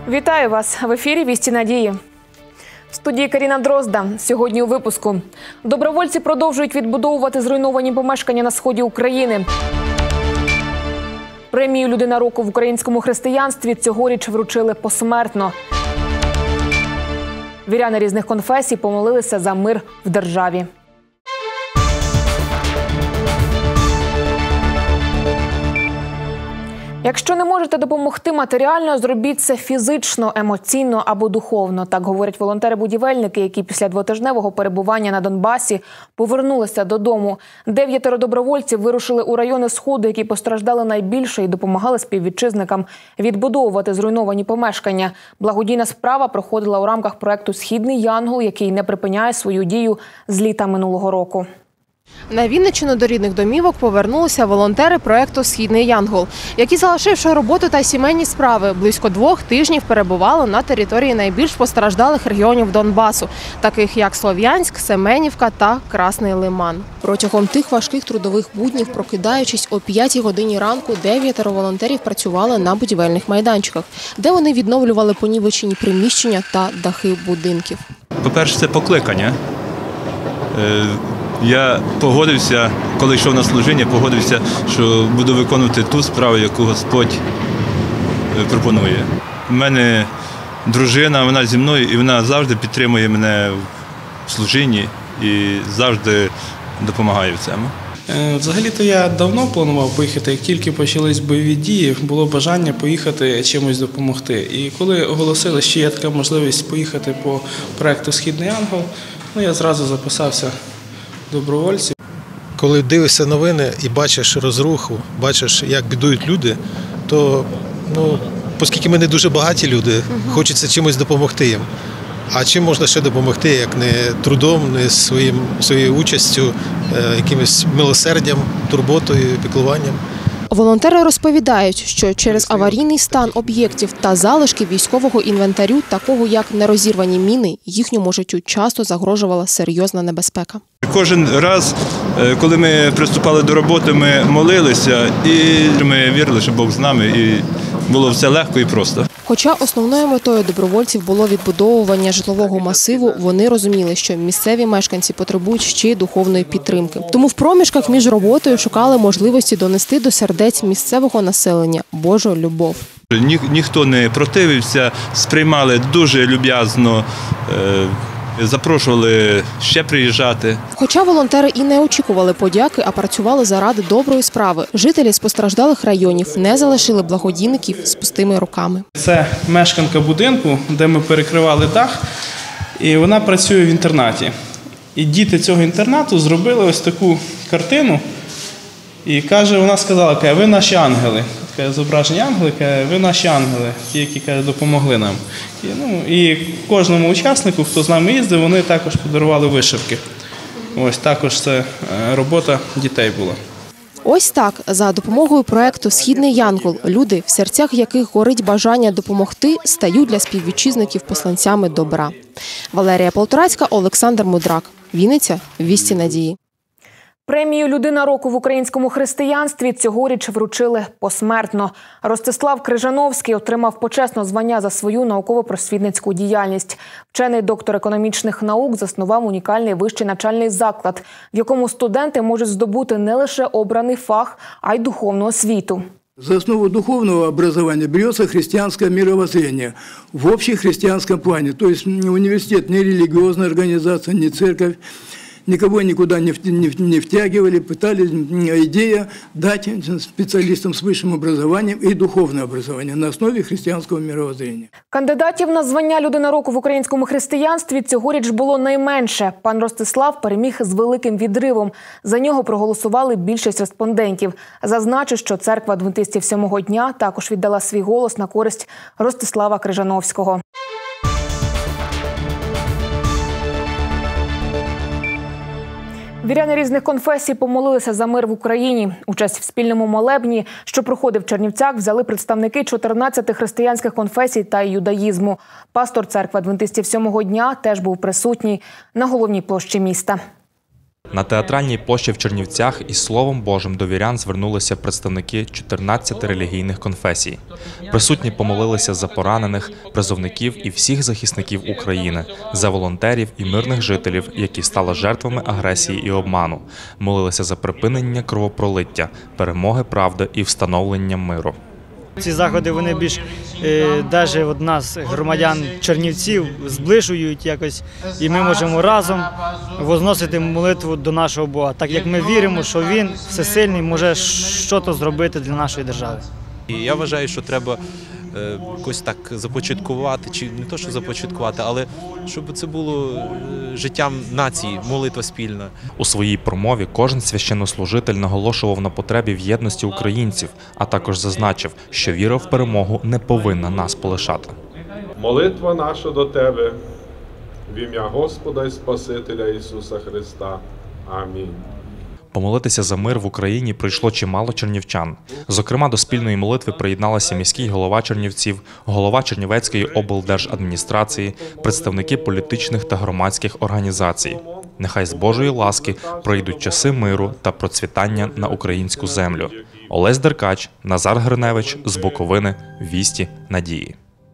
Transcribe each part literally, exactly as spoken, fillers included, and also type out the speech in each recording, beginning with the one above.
Вітаю вас! В ефірі «Вісті надії». В студії Каріна Дрозда. Сьогодні у випуску. Добровольці продовжують відбудовувати зруйновані помешкання на сході України. Премію «Людина року» в українському християнстві цьогоріч вручили посмертно. Віряни різних конфесій помолилися за мир в державі. Якщо не можете допомогти матеріально, зробіть це фізично, емоційно або духовно. Так говорять волонтери-будівельники, які після двотижневого перебування на Донбасі повернулися додому. Дев'ятеро добровольців вирушили у райони Сходу, які постраждали найбільше, і допомагали співвітчизникам відбудовувати зруйновані помешкання. Благодійна справа проходила у рамках проекту «Східний Янгол», який не припиняє свою дію з літа минулого року. На Вінниччину до рідних домівок повернулися волонтери проєкту «Східний Янгол», які, залишивши роботу та сімейні справи, близько двох тижнів перебували на території найбільш постраждалих регіонів Донбасу, таких як Слов'янськ, Семенівка та Красний Лиман. Протягом тих важких трудових буднів, прокидаючись о п'ятій годині ранку, дев'ятеро волонтерів працювали на будівельних майданчиках, де вони відновлювали понівечені приміщення та дахи будинків. По-перше, це покликання. Я погодився, коли йшов на служіння, погодився, що буду виконувати ту справу, яку Господь пропонує. У мене дружина, вона зі мною, і вона завжди підтримує мене в служінні і завжди допомагає в цьому. Взагалі-то я давно планував поїхати, як тільки почались бойові дії, було бажання поїхати чимось допомогти. І коли оголосили, що є така можливість поїхати по проєкту «Східний Янгол», ну, я зразу записався добровольців. Коли дивишся новини і бачиш розруху, бачиш, як бідують люди, то, ну, оскільки ми не дуже багаті люди, угу. хочеться чимось допомогти їм. А чим можна ще допомогти, як не трудом, не своїм, своєю участю, якимось милосердям, турботою, піклуванням. Волонтери розповідають, що через аварійний стан об'єктів та залишки військового інвентарю, такого як нерозірвані міни, їхньому життю часто загрожувала серйозна небезпека. Кожен раз, коли ми приступали до роботи, ми молилися і ми вірили, що Бог з нами, і було все легко і просто. Хоча основною метою добровольців було відбудовування житлового масиву, вони розуміли, що місцеві мешканці потребують ще й духовної підтримки. Тому в проміжках між роботою шукали можливості донести до сердець місцевого населення Божу любов. Ні, ніхто не противився, сприймали дуже люб'язно, е, запрошували ще приїжджати. Хоча волонтери і не очікували подяки, а працювали заради доброї справи, жителі з постраждалих районів не залишили благодійників з пустими руками. Це мешканка будинку, де ми перекривали дах, і вона працює в інтернаті. І діти цього інтернату зробили ось таку картину, і каже, вона сказала, каже, ви наші ангели. Таке зображення ангели, каже, ви наші ангели, ті, які, каже, допомогли нам. І, ну, і кожному учаснику, хто з нами їздив, вони також подарували вишивки. Ось також це робота дітей була. Ось так, за допомогою проєкту «Східний Янгол» люди, в серцях яких горить бажання допомогти, стають для співвітчизників посланцями добра. Валерія Полторацька, Олександр Мудрак. Вінниця. Вісті надії. Премію «Людина року» в українському християнстві цьогоріч вручили посмертно. Ростислав Крижановський отримав почесне звання за свою науково-просвітницьку діяльність. Вчений доктор економічних наук заснував унікальний вищий навчальний заклад, в якому студенти можуть здобути не лише обраний фах, а й духовну освіту. За основу духовного образования берется христианское мировоззрение в общехристианском плане. То есть университет не религиозная организация, не церковь. Никого никуда не втягивали, пытались идея дать специалистам с высшим образованием и духовное образование на основе христианского мировоззрения. Кандидатів на звання «Людина року» в українському християнстві цьогоріч було найменше. Пан Ростислав переміг з великим відривом. За нього проголосували більшість респондентів. Зазначу, що церква адвентистів сьомого дня також віддала свій голос на користь Ростислава Крижановського. Віряни різних конфесій помолилися за мир в Україні. Участь в спільному молебні, що проходив в Чернівцях, взяли представники чотирнадцяти християнських конфесій та юдаїзму. Пастор церкви адвентистів сьомого дня теж був присутній на головній площі міста. На театральній площі в Чернівцях із Словом Божим до вірян звернулися представники чотирнадцяти релігійних конфесій. Присутні помолилися за поранених, призовників і всіх захисників України, за волонтерів і мирних жителів, які стали жертвами агресії і обману. Молилися за припинення кровопролиття, перемоги правди і встановлення миру. Ці заходи вони більш е, навіть от нас, громадян Чернівців, зближують якось, і ми можемо разом возносити молитву до нашого Бога, так як ми віримо, що Він всесильний може щось зробити для нашої держави. І я вважаю, що треба е, якось так започаткувати, чи не то, що започаткувати, але щоб це було е, життям нації, молитва спільна. У своїй промові кожен священнослужитель наголошував на потребі в єдності українців, а також зазначив, що віра в перемогу не повинна нас полишати. Молитва наша до Тебе, в ім'я Господа і Спасителя Ісуса Христа. Амінь. Помолитися за мир в Україні прийшло чимало чернівчан. Зокрема, до спільної молитви приєдналися міський голова Чернівців, голова Чернівецької облдержадміністрації, представники політичних та громадських організацій. Нехай з Божої ласки пройдуть часи миру та процвітання на українську землю. Олесь Деркач, Назар Гриневич, з Буковини, Вісті Надії.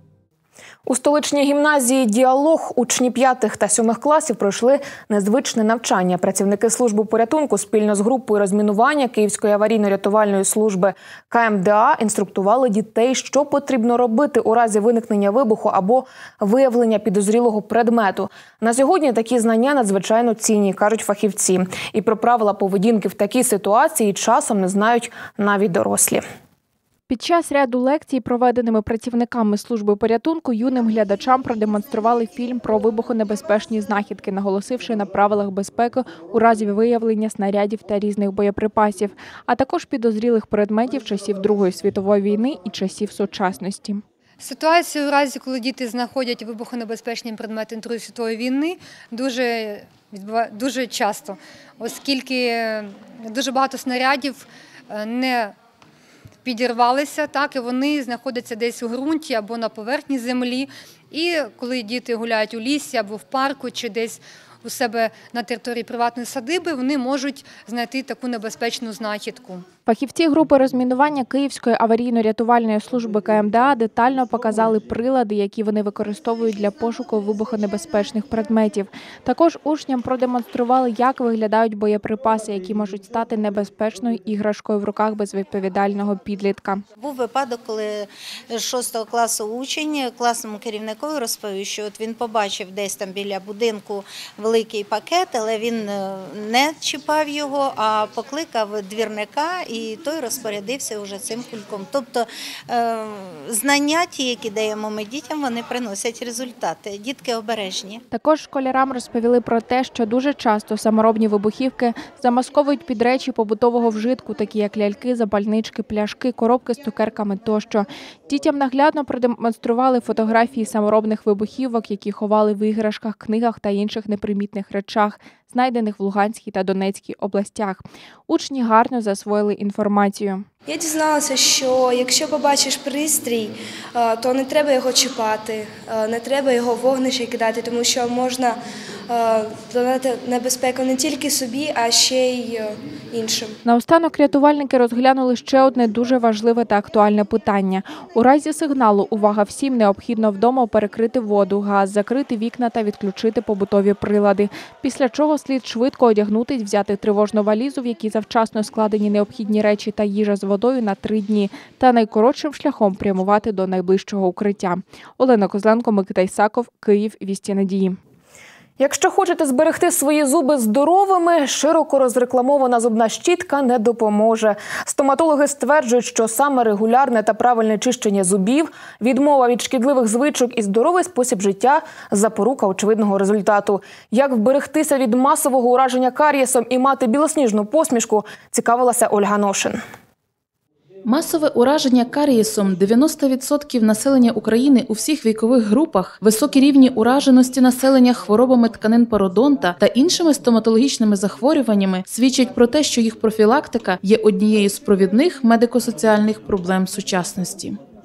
У столичній гімназії «Діалог» учні п'ятих та сьомих класів пройшли незвичне навчання. Працівники служби порятунку спільно з групою розмінування Київської аварійно-рятувальної служби Ка Ем Де А інструктували дітей, що потрібно робити у разі виникнення вибуху або виявлення підозрілого предмету. На сьогодні такі знання надзвичайно цінні, кажуть фахівці. І про правила поведінки в такій ситуації часом не знають навіть дорослі. Під час ряду лекцій, проведеними працівниками служби порятунку, юним глядачам продемонстрували фільм про вибухонебезпечні знахідки, наголосивши на правилах безпеки у разі виявлення снарядів та різних боєприпасів, а також підозрілих предметів часів Другої світової війни і часів сучасності. Ситуація у разі, коли діти знаходять вибухонебезпечні предмети Другої світової війни, дуже, дуже часто, оскільки дуже багато снарядів не підірвалися, так, і вони знаходяться десь у ґрунті або на поверхні землі. І коли діти гуляють у лісі або в парку, чи десь у себе на території приватної садиби, вони можуть знайти таку небезпечну знахідку. Фахівці групи розмінування Київської аварійно-рятувальної служби Ка Ем Де А детально показали прилади, які вони використовують для пошуку вибухонебезпечних предметів. Також учням продемонстрували, як виглядають боєприпаси, які можуть стати небезпечною іграшкою в руках безвідповідального підлітка. Був випадок, коли шостого класу учень класному керівникові розповів, що от він побачив десь там біля будинку великий пакет, але він не чіпав його, а покликав двірника, і той розпорядився вже цим кульком. Тобто знання ті, які даємо ми дітям, вони приносять результати. Дітки обережні. Також школярам розповіли про те, що дуже часто саморобні вибухівки замасковують під речі побутового вжитку, такі як ляльки, запальнички, пляшки, коробки з цукерками тощо. Дітям наглядно продемонстрували фотографії саморобних вибухівок, які ховали в іграшках, книгах та інших непримітних речах, знайдених в Луганській та Донецькій областях. Учні гарно засвоїли інформацію. Я дізналася, що якщо побачиш пристрій, то не треба його чіпати, не треба його в вогнище кидати, тому що можна додати небезпеку не тільки собі, а ще й іншим. Наостанок рятувальники розглянули ще одне дуже важливе та актуальне питання. У разі сигналу «Увага всім!» необхідно вдома перекрити воду, газ, закрити вікна та відключити побутові прилади. Після чого слід швидко одягнутись, взяти тривожну валізу, в якій завчасно складені необхідні речі та їжа з водою на три дні, та найкоротшим шляхом прямувати до найближчого укриття. Олена Козленко, Микита Ісаков, Київ, Вісті Надії. Якщо хочете зберегти свої зуби здоровими, широко розрекламована зубна щітка не допоможе. Стоматологи стверджують, що саме регулярне та правильне чищення зубів, відмова від шкідливих звичок і здоровий спосіб життя – запорука очевидного результату. Як вберегтися від масового ураження карієсом і мати білосніжну посмішку, цікавилася Ольга Ношин. Масове ураження карієсом, дев'яносто відсотків населення України у всіх вікових групах, високі рівні ураженості населення хворобами тканин пародонта та іншими стоматологічними захворюваннями свідчать про те, що їх профілактика є однією з провідних медико-соціальних проблем сучасності.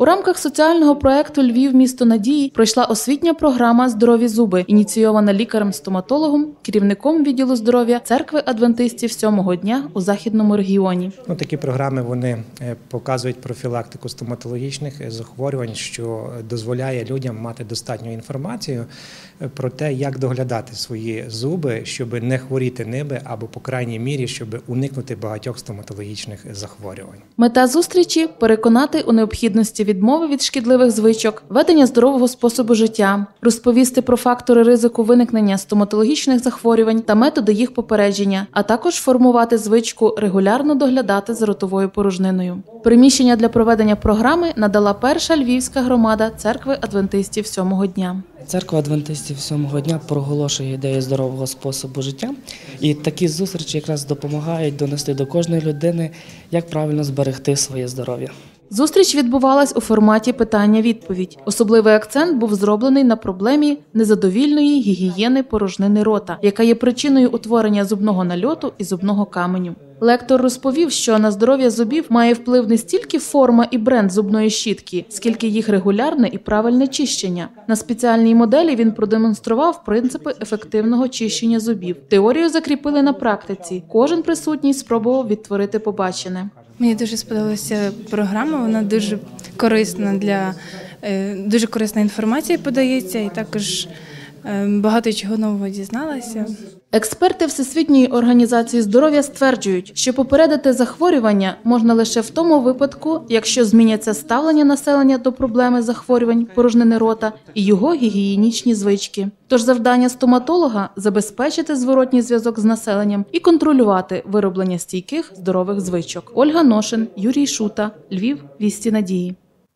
У рамках соціального проекту «Львів – місто надії» пройшла освітня програма «Здорові зуби», ініційована лікарем-стоматологом, керівником відділу здоров'я Церкви Адвентистів сьомого дня у Західному регіоні. Ну, такі програми вони показують профілактику стоматологічних захворювань, що дозволяє людям мати достатньо інформацію про те, як доглядати свої зуби, щоб не хворіти ними або, по крайній мірі, щоб уникнути багатьох стоматологічних захворювань. Мета зустрічі – переконати у необхідності відмови від шкідливих звичок, ведення здорового способу життя, розповісти про фактори ризику виникнення стоматологічних захворювань та методи їх попередження, а також формувати звичку регулярно доглядати за ротовою порожниною. Приміщення для проведення програми надала перша львівська громада Церкви Адвентистів сьомого дня. Церква Адвентистів сьомого дня проголошує ідею здорового способу життя, і такі зустрічі якраз допомагають донести до кожної людини, як правильно зберегти своє здоров'я. Зустріч відбувалась у форматі питання-відповідь. Особливий акцент був зроблений на проблемі незадовільної гігієни порожнини рота, яка є причиною утворення зубного нальоту і зубного каменю. Лектор розповів, що на здоров'я зубів має вплив не стільки форма і бренд зубної щітки, скільки їх регулярне і правильне чищення. На спеціальній моделі він продемонстрував принципи ефективного чищення зубів. Теорію закріпили на практиці. Кожен присутній спробував відтворити побачене. Мені дуже сподобалася програма, вона дуже корисна для дуже корисна інформація подається, і також багато чого нового дізналася. Експерти Всесвітньої організації здоров'я стверджують, що попередити захворювання можна лише в тому випадку, якщо зміняться ставлення населення до проблеми захворювань порожнини рота і його гігієнічні звички. Тож завдання стоматолога – забезпечити зворотній зв'язок з населенням і контролювати вироблення стійких здорових звичок. Ольга Ношин, Юрій Шута, Львів, Вісті надії.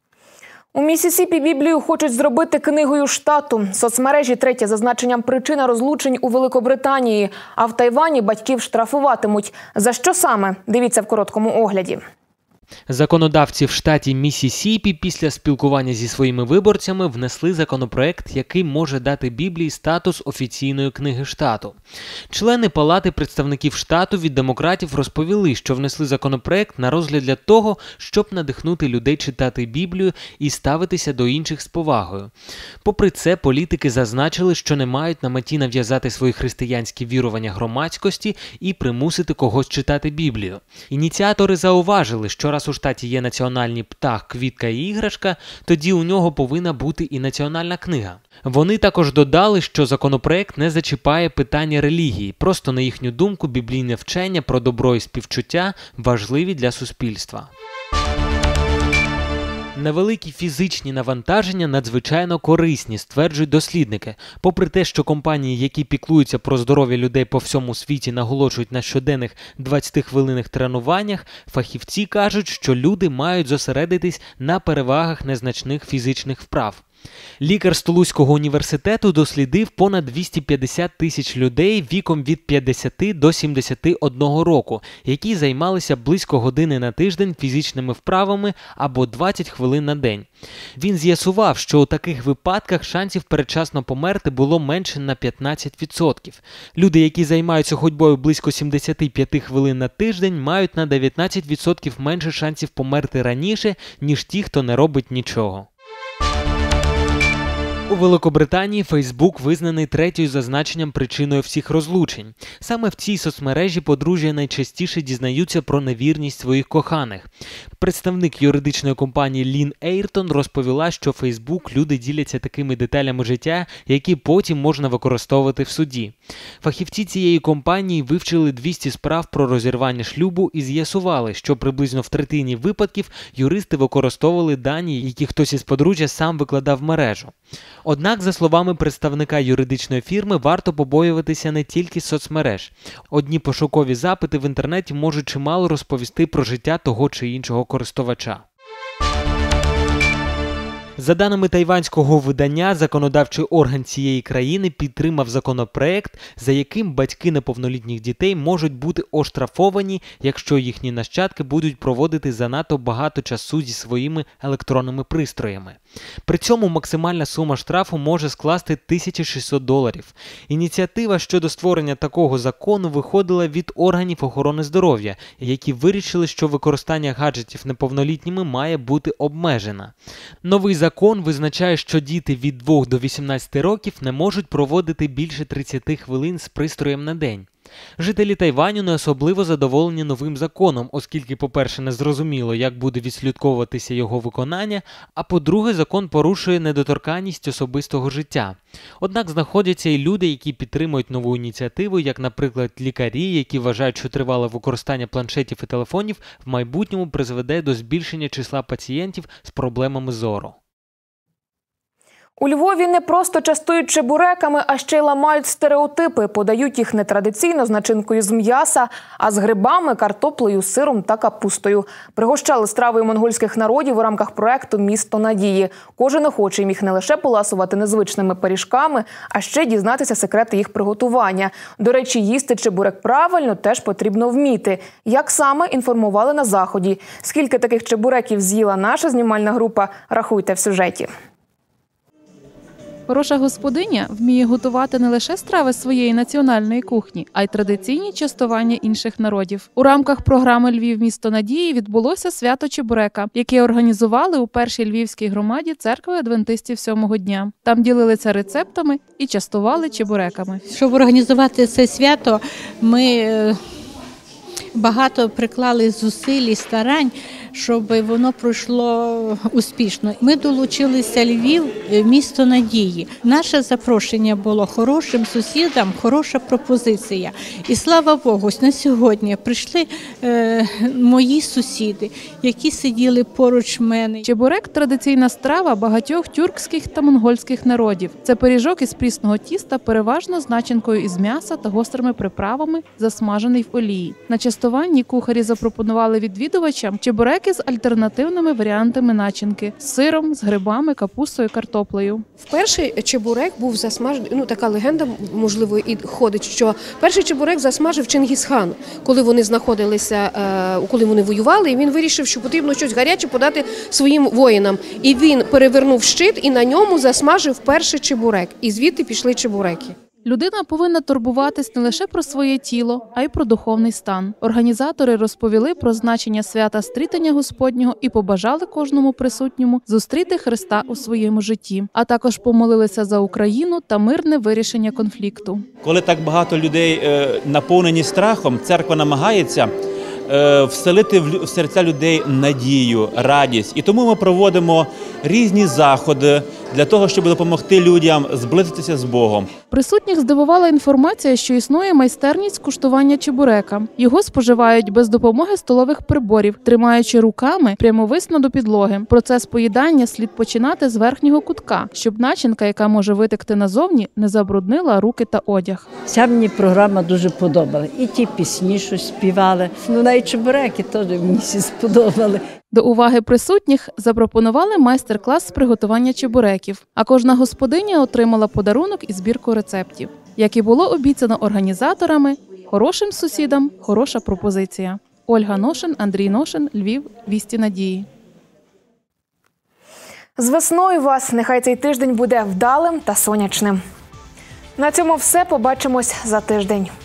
У Міссісіпі Біблію хочуть зробити книгою штату. Соцмережі третє за значенням причина розлучень у Великобританії. А в Тайвані батьків штрафуватимуть. За що саме? Дивіться в короткому огляді. Законодавці в штаті Міссісіпі після спілкування зі своїми виборцями внесли законопроект, який може дати Біблії статус офіційної книги штату. Члени Палати представників штату від демократів розповіли, що внесли законопроект на розгляд для того, щоб надихнути людей читати Біблію і ставитися до інших з повагою. Попри це, політики зазначили, що не мають на меті нав'язати свої християнські вірування громадськості і примусити когось читати Біблію. Ініціатори зауважили, що раз у штаті є національний птах, квітка і іграшка, тоді у нього повинна бути і національна книга. Вони також додали, що законопроект не зачіпає питання релігії, просто, на їхню думку, біблійне вчення про добро і співчуття важливі для суспільства. Невеликі фізичні навантаження надзвичайно корисні, стверджують дослідники. Попри те, що компанії, які піклуються про здоров'я людей по всьому світі, наголошують на щоденних двадцятихвилинних тренуваннях, фахівці кажуть, що люди мають зосередитись на перевагах незначних фізичних вправ. Лікар Столуцького університету дослідив понад двісті п'ятдесят тисяч людей віком від п'ятдесяти до сімдесяти одного року, які займалися близько години на тиждень фізичними вправами або двадцять хвилин на день. Він з'ясував, що у таких випадках шансів передчасно померти було менше на п'ятнадцять відсотків. Люди, які займаються ходьбою близько сімдесят п'ять хвилин на тиждень, мають на дев'ятнадцять відсотків менше шансів померти раніше, ніж ті, хто не робить нічого. У Великобританії Фейсбук визнаний третьою за значенням причиною всіх розлучень. Саме в цій соцмережі подружжя найчастіше дізнаються про невірність своїх коханих. Представник юридичної компанії Лін Ейртон розповіла, що Фейсбук люди діляться такими деталями життя, які потім можна використовувати в суді. Фахівці цієї компанії вивчили двісті справ про розірвання шлюбу і з'ясували, що приблизно в третині випадків юристи використовували дані, які хтось із подружжя сам викладав в мережу. Однак, за словами представника юридичної фірми, варто побоюватися не тільки соцмереж. Одні пошукові запити в інтернеті можуть чимало розповісти про життя того чи іншого користувача. За даними тайванського видання, законодавчий орган цієї країни підтримав законопроект, за яким батьки неповнолітніх дітей можуть бути оштрафовані, якщо їхні нащадки будуть проводити занадто багато часу зі своїми електронними пристроями. При цьому максимальна сума штрафу може скласти тисячу шістсот доларів. Ініціатива щодо створення такого закону виходила від органів охорони здоров'я, які вирішили, що використання гаджетів неповнолітніми має бути обмежено. Новий закон визначає, що діти від двох до вісімнадцяти років не можуть проводити більше тридцяти хвилин з пристроєм на день. Жителі Тайваню не особливо задоволені новим законом, оскільки, по-перше, не зрозуміло, як буде відслідковуватися його виконання, а по-друге, закон порушує недоторканність особистого життя. Однак знаходяться і люди, які підтримують нову ініціативу, як, наприклад, лікарі, які вважають, що тривале використання планшетів і телефонів в майбутньому призведе до збільшення числа пацієнтів з проблемами зору. У Львові не просто частують чебуреками, а ще й ламають стереотипи. Подають їх не традиційно з начинкою з м'яса, а з грибами, картоплею, сиром та капустою. Пригощали стравою монгольських народів у рамках проекту «Місто надії». Кожен охочий міг не лише поласувати незвичними пиріжками, а ще дізнатися секрети їх приготування. До речі, їсти чебурек правильно теж потрібно вміти. Як саме, інформували на заході. Скільки таких чебуреків з'їла наша знімальна група, рахуйте в сюжеті. Хороша господиня вміє готувати не лише страви своєї національної кухні, а й традиційні частування інших народів. У рамках програми «Львів. Місто надії» відбулося свято чебурека, яке організували у першій львівській громаді церкви адвентистів сьомого дня. Там ділилися рецептами і частували чебуреками. Щоб організувати це свято, ми багато приклали зусиль і старань, щоб воно пройшло успішно. Ми долучилися Львів, місто надії. Наше запрошення було хорошим сусідам, хороша пропозиція. І слава Богу, на сьогодні прийшли е, мої сусіди, які сиділи поруч мене. Чебурек – традиційна страва багатьох тюркських та монгольських народів. Це пиріжок із прісного тіста, переважно з начинкою із м'яса та гострими приправами, засмажений в олії. На частуванні кухарі запропонували відвідувачам чебурек з альтернативними варіантами начинки – з сиром, з грибами, капустою, картоплею. Перший чебурек був засмажений, ну така легенда, можливо, і ходить, що перший чебурек засмажив Чингісхан, коли вони знаходилися, коли вони воювали, і він вирішив, що потрібно щось гаряче подати своїм воїнам. І він перевернув щит і на ньому засмажив перший чебурек. І звідти пішли чебуреки. Людина повинна турбуватись не лише про своє тіло, а й про духовний стан. Організатори розповіли про значення свята стрітення Господнього і побажали кожному присутньому зустріти Христа у своєму житті, а також помолилися за Україну та мирне вирішення конфлікту. Коли так багато людей наповнені страхом, церква намагається вселити в серця людей надію, радість. І тому ми проводимо різні заходи для того, щоб допомогти людям зблизитися з Богом. Присутніх здивувала інформація, що існує майстерність куштування чебурека. Його споживають без допомоги столових приборів, тримаючи руками прямовисно до підлоги. Процес поїдання слід починати з верхнього кутка, щоб начинка, яка може витекти назовні, не забруднила руки та одяг. Ця мені програма дуже подобала. І ті пісні, що співали. Ну, навіть чебуреки теж мені всі сподобали. До уваги присутніх запропонували майстер-клас з приготування чебуреків, а кожна господиня отримала подарунок і збірку рецептів. Як і було обіцяно організаторами, хорошим сусідам хороша пропозиція. Ольга Ношин, Андрій Ношин, Львів, Вісті надії. З весною вас! Нехай цей тиждень буде вдалим та сонячним. На цьому все. Побачимось за тиждень.